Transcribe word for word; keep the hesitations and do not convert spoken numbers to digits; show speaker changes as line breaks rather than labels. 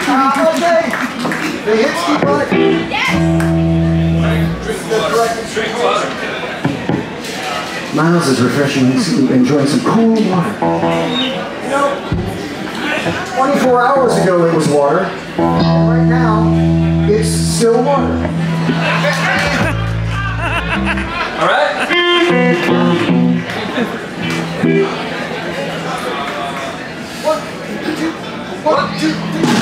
Uh, okay. The hits keep running.
Yes!
Drink water.
Miles is refreshing, enjoying some cool water. You know, twenty-four hours ago it was water. And right now, it's still water.
All right?
One, two, one, two, three.